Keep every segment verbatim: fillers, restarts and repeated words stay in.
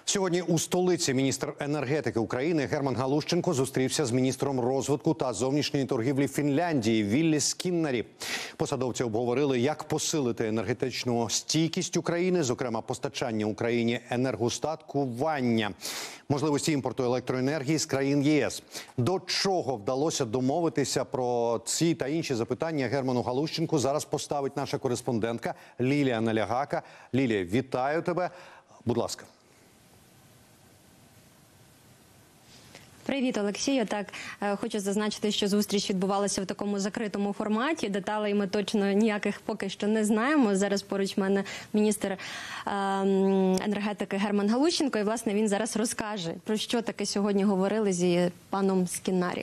Сьогодні у столиці міністр енергетики України Герман Галущенко зустрівся з міністром розвитку та зовнішньої торгівлі Фінляндії Віллі Скіннарі. Посадовці обговорили, як посилити енергетичну стійкість України, зокрема постачання Україні енергостаткування, можливості імпорту електроенергії з країн ЄС. До чого вдалося домовитися про ці та інші запитання Герману Галущенку зараз поставить наша кореспондентка Лілія Налягака. Лілія, вітаю тебе. Будь ласка. Привіт, Олексію. Так, хочу зазначити, що зустріч відбувалася в такому закритому форматі. Деталей ми точно ніяких поки що не знаємо. Зараз поруч мене міністр енергетики Герман Галущенко. І, власне, він зараз розкаже, про що таке сьогодні говорили зі паном Скіннарі.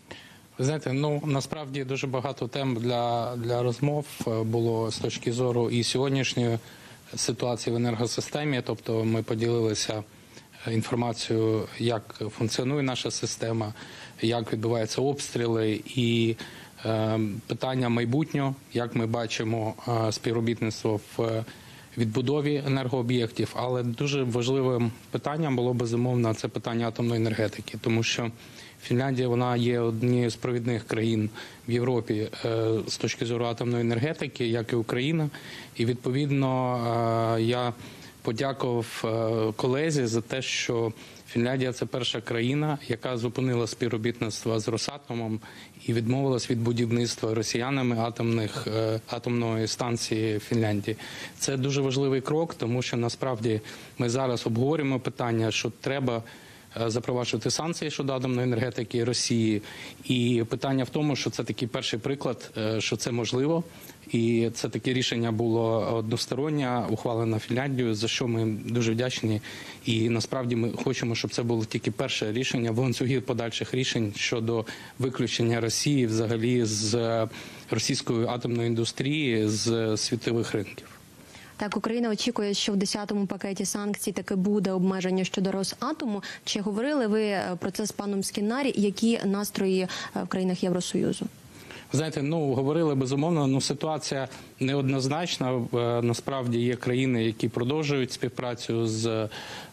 Ви знаєте, ну, насправді дуже багато тем для, для розмов було з точки зору і сьогоднішньої ситуації в енергосистемі. Тобто ми поділилися інформацію, як функціонує наша система, як відбуваються обстріли і е, питання майбутнього, як ми бачимо е, співробітництво в відбудові енергооб'єктів. Але дуже важливим питанням було, безумовно, це питання атомної енергетики, тому що Фінляндія, вона є однією з провідних країн в Європі е, з точки зору атомної енергетики, як і Україна. І, відповідно, е, я подякував колезі за те, що Фінляндія – це перша країна, яка зупинила співробітництво з Росатомом і відмовилась від будівництва росіянами атомних, атомної станції Фінляндії. Це дуже важливий крок, тому що насправді ми зараз обговорюємо питання, що треба запроваджувати санкції щодо атомної енергетики Росії. І питання в тому, що це такий перший приклад, що це можливо. І це таке рішення було одностороннє, ухвалене Фінляндією, за що ми дуже вдячні. І насправді ми хочемо, щоб це було тільки перше рішення в ланцюгі подальших рішень щодо виключення Росії взагалі з російської атомної індустрії з світових ринків. Так, Україна очікує, що в десятому пакеті санкцій таки буде обмеження щодо Росатому. Чи говорили ви про це з паном Скіннарі? Які настрої в країнах Євросоюзу? Знаєте, ну, говорили, безумовно, ну, ситуація неоднозначна. Насправді є країни, які продовжують співпрацю з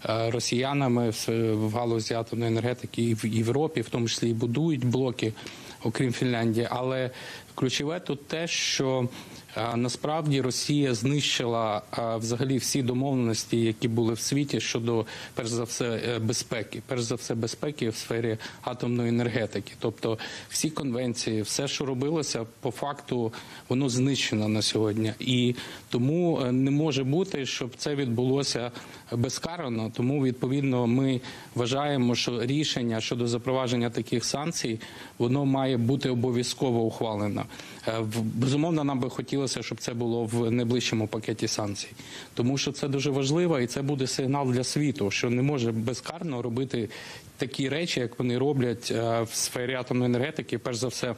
росіянами в галузі атомної енергетики і в Європі, в тому числі і будують блоки, окрім Фінляндії. Але ключове тут те, що насправді Росія знищила взагалі всі домовленості, які були в світі щодо, перш за все, безпеки. Перш за все, безпеки в сфері атомної енергетики. Тобто всі конвенції, все, що робилося, по факту воно знищено на сьогодні. І тому не може бути, щоб це відбулося безкарано. Тому, відповідно, ми вважаємо, що рішення щодо запровадження таких санкцій, воно має бути обов'язково ухвалено. Безумовно, нам би хотілося, щоб це було в найближчому пакеті санкцій. Тому що це дуже важливо, і це буде сигнал для світу, що не може безкарно робити такі речі, як вони роблять в сфері атомної енергетики, перш за все.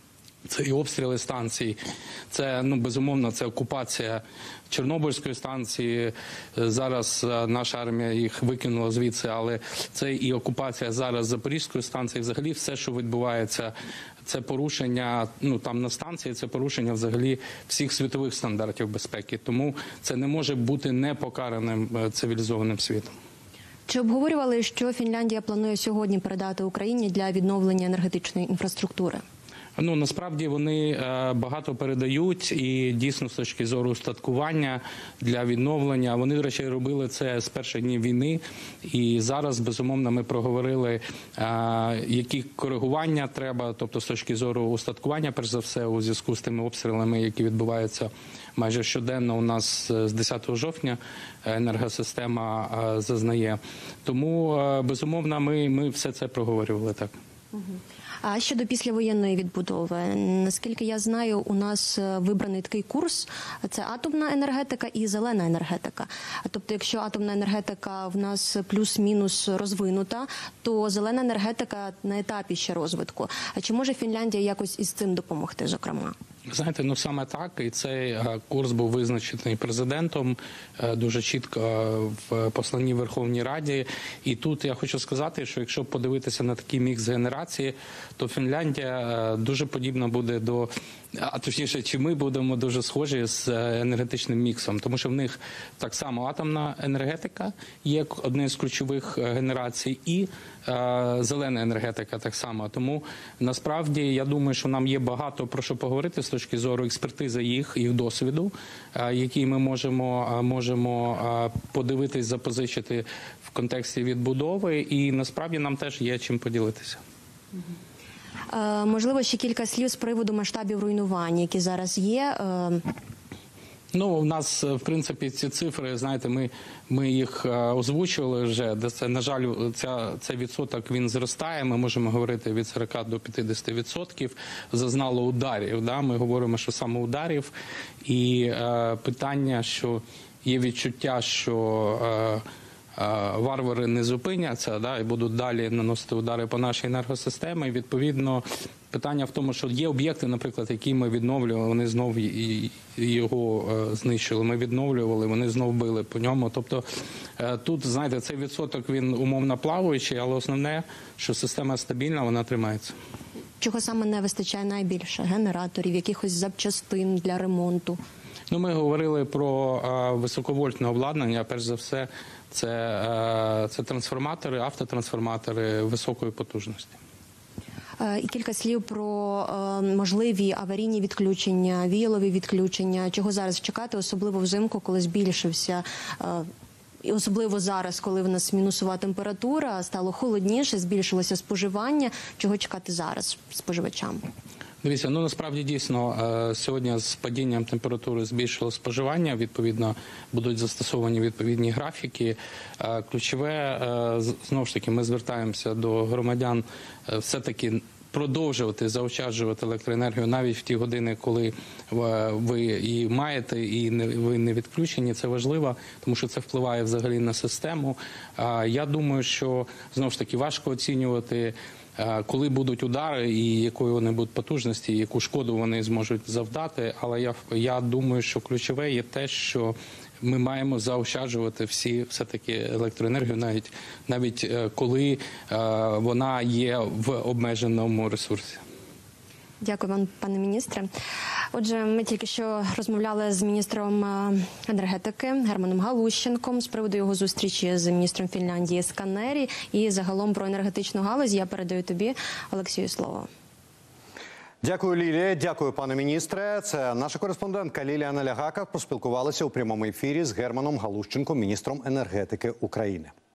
Це і обстріли станцій, це, ну, безумовно, це окупація Чорнобильської станції. Зараз наша армія їх викинула звідси, але це і окупація зараз Запорізької станції. Взагалі все, що відбувається, це порушення, ну, там на станції, це порушення взагалі всіх світових стандартів безпеки. Тому це не може бути непокараним цивілізованим світом. Чи обговорювали, що Фінляндія планує сьогодні передати Україні для відновлення енергетичної інфраструктури? Ну, насправді вони е, багато передають, і дійсно з точки зору устаткування для відновлення. Вони, до речі, робили це з перших днів війни. І зараз, безумовно, ми проговорили, е, які коригування треба, тобто з точки зору устаткування, перш за все, у зв'язку з тими обстрілами, які відбуваються майже щоденно у нас з десятого жовтня енергосистема е, зазнає. Тому, е, безумовно, ми, ми все це проговорювали так. Угу. А щодо післявоєнної відбудови, наскільки я знаю, у нас вибраний такий курс – це атомна енергетика і зелена енергетика. Тобто, якщо атомна енергетика в нас плюс-мінус розвинута, то зелена енергетика на етапі ще розвитку. А чи може Фінляндія якось із цим допомогти, зокрема? Знаєте, ну саме так, і цей е, курс був визначений президентом е, дуже чітко в посланні Верховній Раді. І тут я хочу сказати, що якщо подивитися на такий мікс генерації, то Фінляндія е, дуже подібна буде до, а точніше, чи ми будемо дуже схожі з енергетичним міксом, тому що в них так само атомна енергетика є однією з ключових генерацій, і е, зелена енергетика так само. Тому насправді я думаю, що нам є багато про що поговорити з точки зору експертизи їх, їх досвіду, е, який ми можемо, можемо е, подивитись, запозичити в контексті відбудови, і насправді нам теж є чим поділитися. Е, можливо, ще кілька слів з приводу масштабів руйнувань, які зараз є. Е, Ну, у нас, в принципі, ці цифри, знаєте, ми, ми їх озвучували вже, де це, на жаль, ця, цей відсоток, він зростає, ми можемо говорити від сорока до п'ятдесяти відсотків, зазнало ударів, да? Ми говоримо, що саме ударів, і е, питання, що є відчуття, що е, е, варвари не зупиняться, да? І будуть далі наносити удари по нашій енергосистемі, відповідно, питання в тому, що є об'єкти, наприклад, які ми відновлювали, вони знов його знищили. Ми відновлювали, вони знов били по ньому. Тобто тут, знаєте, цей відсоток, він умовно плаваючий, але основне, що система стабільна, вона тримається. чого саме не вистачає найбільше? Генераторів, якихось запчастин для ремонту? Ну, ми говорили про е, високовольтне обладнання. Перш за все, це, е, це трансформатори, автотрансформатори високої потужності. І кілька слів про е, можливі аварійні відключення, віялові відключення. Чого зараз чекати, особливо взимку, коли збільшився, е, і особливо зараз, коли в нас мінусова температура, стало холодніше, збільшилося споживання. Чого чекати зараз споживачам? Дивіться, ну насправді дійсно сьогодні з падінням температури збільшило споживання, відповідно будуть застосовані відповідні графіки. Ключове, знову ж таки, ми звертаємося до громадян все-таки продовжувати заощаджувати електроенергію навіть в ті години, коли ви її маєте і ви не відключені. Це важливо, тому що це впливає взагалі на систему. Я думаю, що знову ж таки важко оцінювати, коли будуть удари і якої вони будуть потужності, яку шкоду вони зможуть завдати. Але я, я думаю, що ключове є те, що ми маємо заощаджувати всі все-таки електроенергію, навіть, навіть коли вона є в обмеженому ресурсі. Дякую вам, пане міністре. Отже, ми тільки що розмовляли з міністром енергетики Германом Галущенком з приводу його зустрічі з міністром Фінляндії Сканері і загалом про енергетичну галузь. Я передаю тобі, Олексію, слово. Дякую, Лілія. Дякую, пане міністре. Це наша кореспондентка Лілія Налягака поспілкувалася у прямому ефірі з Германом Галущенком, міністром енергетики України.